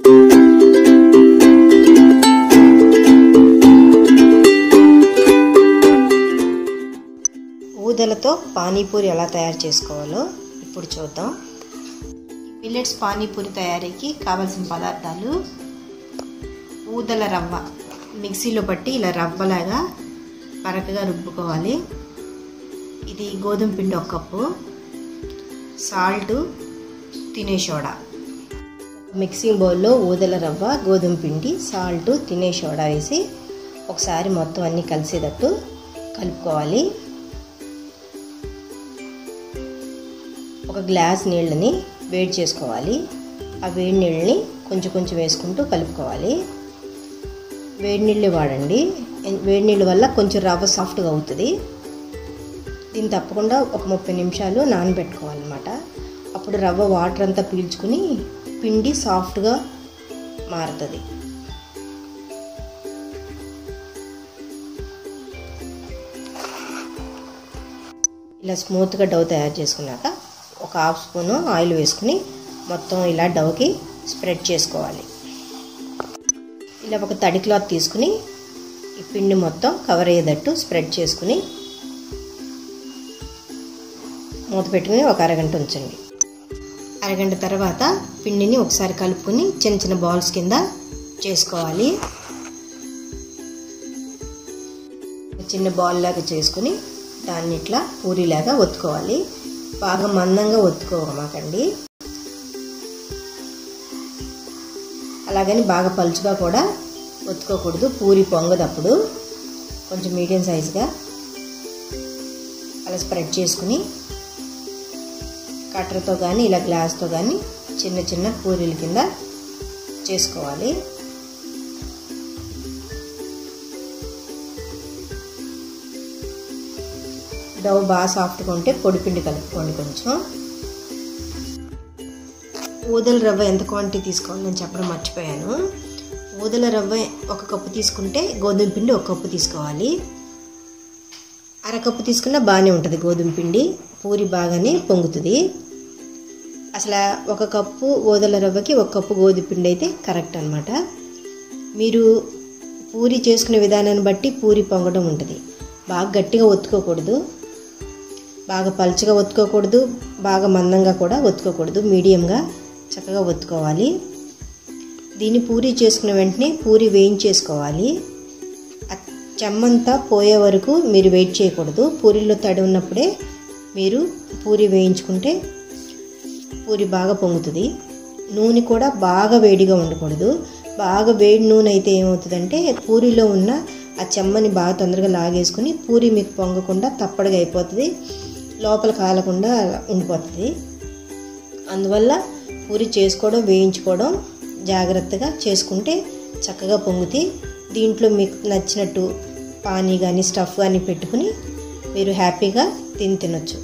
ఊదలతో పానీపూరి ఎలా తయారు చేసుకోవాలో ఇప్పుడు చూద్దాం. మిల్లెట్స్ పానీపూరి తయారీకి కావాల్సిన పదార్థాలు: ఊదల రవ్వ మిక్సీలో పట్టి ఇలా రవ్వలాగా పరకగా రుబ్బుకోవాలి. ఇది గోధుమ పిండి 1 కప్పు, సాల్ట్, తినే సోడా. మిక్సింగ్ బౌల్లో ఊదల రవ్వ, గోధుమ పిండి, సాల్ట్, తినే సోడా వేసి ఒకసారి మొత్తం అన్నీ కలిసేటట్టు కలుపుకోవాలి. 1 గ్లాస్ నీళ్ళని వేడి చేసుకోవాలి. ఆ వేడి నీళ్ళని కొంచెం కొంచెం వేసుకుంటూ కలుపుకోవాలి. వేడి నీళ్ళే వాడండి. వేడి నీళ్ళ వల్ల కొంచెం రవ్వ సాఫ్ట్గా అవుతుంది. దీన్ని తప్పకుండా ఒక 30 నిమిషాలు నానబెట్టుకోవాలన్నమాట. అప్పుడు రవ్వ వాటర్ అంతా పీల్చుకుని పిండి సాఫ్ట్గా మారుతుంది. ఇలా స్మూత్గా డౌ తయారు చేసుకున్నాక 1/2 స్పూను ఆయిల్ వేసుకుని మొత్తం ఇలా డౌకి స్ప్రెడ్ చేసుకోవాలి. ఇలా ఒక తడి క్లాత్ తీసుకుని ఈ పిండి మొత్తం కవర్ అయ్యేటట్టు స్ప్రెడ్ చేసుకుని మూత పెట్టుకుని ఒక అరగంట ఉంచండి. అరగంట తర్వాత పిండిని ఒకసారి కలుపుకొని చిన్న చిన్న బాల్స్ కింద చేసుకోవాలి. చిన్న బాల్ లాగా చేసుకుని దాన్ని ఇట్లా పూరీలాగా ఒత్తుకోవాలి. బాగా మందంగా ఒత్తుకోమాకండి, అలాగని బాగా పలుచుగా కూడా ఒత్తుకోకూడదు. పూరి పొంగదప్పుడు కొంచెం మీడియం సైజుగా అలా స్ప్రెడ్ చేసుకుని కట్టర్తో కానీ ఇలా గ్లాస్తో కానీ చిన్న చిన్న పూరీల కింద చేసుకోవాలి. డౌ బాగా సాఫ్ట్గా ఉంటే పొడిపిండి కలుపుకోండి. కొంచెం ఊదల రవ్వ ఎంత క్వాంటిటీ తీసుకోవాలని చెప్పడం మర్చిపోయాను. ఊదల రవ్వ 1 కప్పు తీసుకుంటే గోధుమ పిండి 1 కప్పు తీసుకోవాలి. అరకప్పు తీసుకున్నా బాగానే ఉంటుంది. గోధుమ పిండి పూరి బాగానే పొంగుతుంది. అసలు 1 కప్పు ఊదల రవ్వకి 1 కప్పు గోధుమ పిండి అయితే కరెక్ట్ అనమాట. మీరు పూరి చేసుకునే విధానాన్ని బట్టి పూరి పొంగడం ఉంటుంది. బాగా గట్టిగా ఒత్తుకోకూడదు, బాగా పలుచగా ఒత్తుకోకూడదు, బాగా మందంగా కూడా ఒత్తుకోకూడదు. మీడియంగా చక్కగా ఒత్తుకోవాలి. దీన్ని పూరి చేసుకున్న వెంటనే పూరి వేయించేసుకోవాలి. చెమ్మంతా పోయే వరకు మీరు వెయిట్ చేయకూడదు. పూరీలో తడి ఉన్నప్పుడే మీరు పూరి వేయించుకుంటే పూరి బాగా పొంగుతుంది. నూనె కూడా బాగా వేడిగా ఉండకూడదు. బాగా వేడి నూనె అయితే ఏమవుతుందంటే పూరిలో ఉన్న ఆ చెమ్మని బాగా తొందరగా లాగేసుకుని పూరి మీకు పొంగకుండా తప్పడుగా అయిపోతుంది, లోపల కాలకుండా ఉండిపోతుంది. అందువల్ల పూరి చేసుకోవడం, వేయించుకోవడం జాగ్రత్తగా చేసుకుంటే చక్కగా పొంగుతాయి. దీంట్లో మీకు నచ్చినట్టు పానీ కానీ స్టఫ్ కానీ పెట్టుకుని మీరు హ్యాపీగా తినొచ్చు.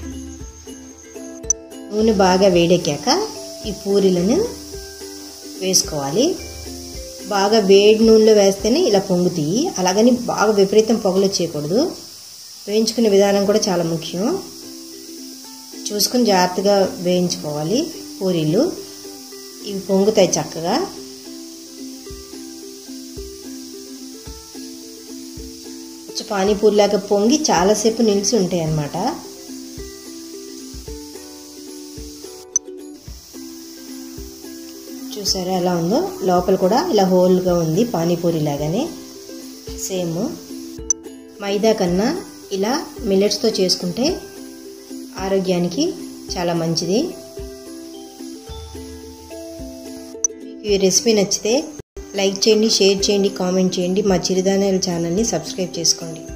నూనె బాగా వేడెక్కాక ఈ పూరీలను వేసుకోవాలి. బాగా వేడి నూనెలో వేస్తేనే ఇలా పొంగుతాయి. అలాగని బాగా విపరీతం పొగలు వచ్చేయకూడదు. వేయించుకునే విధానం కూడా చాలా ముఖ్యం. చూసుకుని జాగ్రత్తగా వేయించుకోవాలి పూరీలు. ఇవి పొంగుతాయి చక్కగా. పానీపూరిలాగా పొంగి చాలాసేపు నిలిచి ఉంటాయి అన్నమాట. చూసారా ఎలా ఉందో? లోపల కూడా ఇలా హోల్గా ఉంది, పానీపూరి లాగానే సేమ్. మైదా కన్నా ఇలా మిల్లెట్స్తో చేసుకుంటే ఆరోగ్యానికి చాలా మంచిది. మీకు ఈ రెసిపీ నచ్చితే లైక్ చేయండి, షేర్ చేయండి, కామెంట్ చేయండి. మా చిరుధాన్యాల ఛానల్ని సబ్స్క్రైబ్ చేసుకోండి.